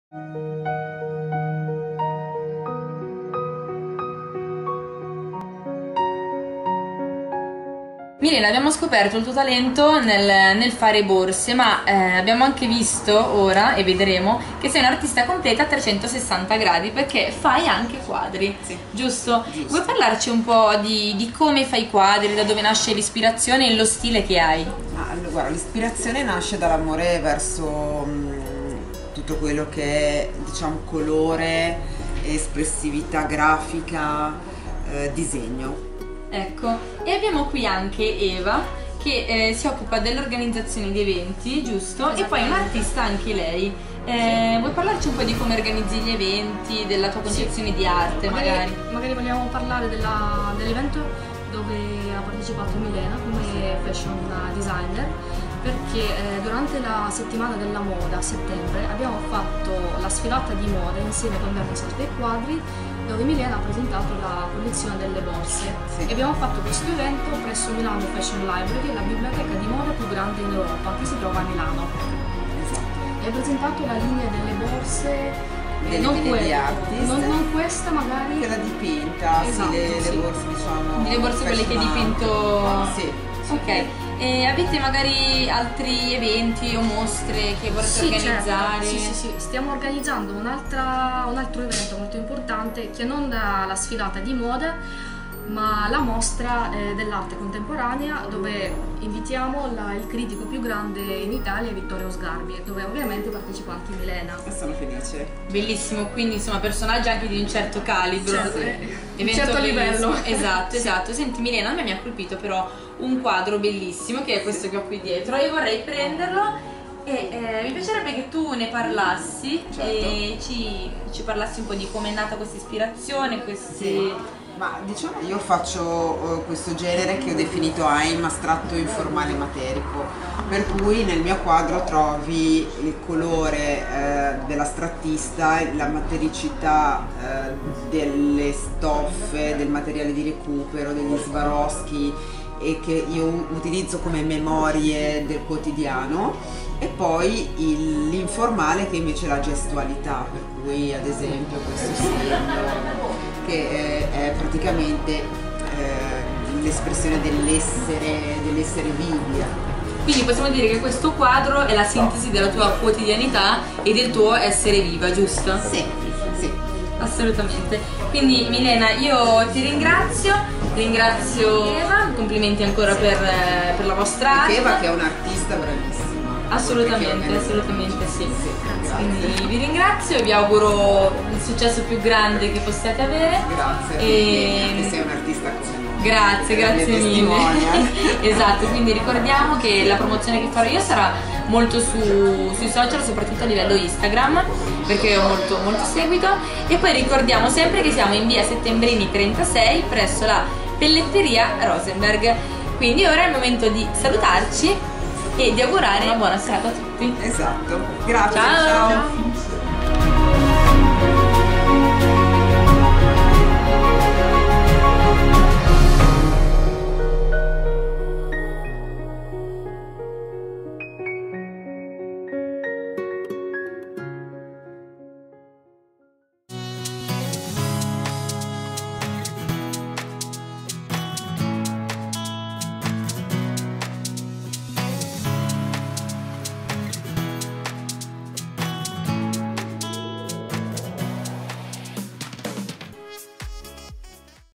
Milena, abbiamo scoperto il tuo talento nel fare borse, ma abbiamo anche visto ora, e vedremo, che sei un'artista completa a 360 gradi, perché fai anche quadri, sì. Giusto? Vuoi parlarci un po' di come fai i quadri, da dove nasce l'ispirazione e lo stile che hai? Guarda, l'ispirazione nasce dall'amore verso tutto quello che è, diciamo, colore, espressività grafica, disegno. Ecco, e abbiamo qui anche Eva che si occupa dell'organizzazione di eventi, giusto? E poi è un'artista anche lei. Vuoi parlarci un po' di come organizzi gli eventi, della tua concezione di arte magari? Magari vogliamo parlare dell'evento dove ha partecipato Milena come fashion designer, perché durante la settimana della moda a settembre abbiamo fatto la sfilata di moda insieme con Vernissage dei Quadri, dove Milena ha presentato la collezione delle borse. Sì. E abbiamo fatto questo evento presso Milano Fashion Library, la biblioteca di moda più grande in Europa, che si trova a Milano. Esatto. E ha presentato la linea delle borse, non questa magari, quella dipinta, esatto, le borse, diciamo, Le borse quelle che hai dipinto? Sì. Ok, e avete magari altri eventi o mostre che vorrete organizzare? Certo. Sì, stiamo organizzando un altro evento molto importante, che non la sfilata di moda, ma la mostra dell'arte contemporanea, dove invitiamo il critico più grande in Italia, Vittorio Sgarbi, dove ovviamente partecipa anche Milena. E sono felice. Bellissimo, quindi insomma personaggi anche di un certo calibro, certo, un certo livello. Esatto, esatto. Senti Milena, a me mi ha colpito però un quadro bellissimo, che è questo che ho qui dietro. Io vorrei prenderlo e mi piacerebbe che tu ne parlassi, certo, e ci parlassi un po' di come è nata questa ispirazione, Sì. Ma diciamo, io faccio questo genere che ho definito AIM, astratto informale materico, per cui nel mio quadro trovi il colore dell'astrattista, la matericità delle stoffe, del materiale di recupero, degli Swarovski, e che io utilizzo come memorie del quotidiano, e poi l'informale che invece è la gestualità, per cui ad esempio questo segno che è praticamente l'espressione dell'essere vivi. Quindi possiamo dire che questo quadro è la sintesi della tua quotidianità e del tuo essere viva, giusto? Sì, sì. Assolutamente. Quindi Milena, io ti ringrazio Eva, complimenti ancora per la vostra arte. Eva che è un'artista bravissima. Assolutamente sì. Sì, quindi vi ringrazio e vi auguro il successo più grande che possiate avere. Grazie, e sei un'artista come noi. Grazie mille. Esatto, quindi ricordiamo che la promozione che farò io sarà molto sui social, soprattutto a livello Instagram, perché ho molto seguito. E poi ricordiamo sempre che siamo in via Settembrini 36 presso la pelletteria Rosenberg. Quindi ora è il momento di salutarci e di augurare una buona serata a tutti. Esatto, grazie, Ciao. ciao.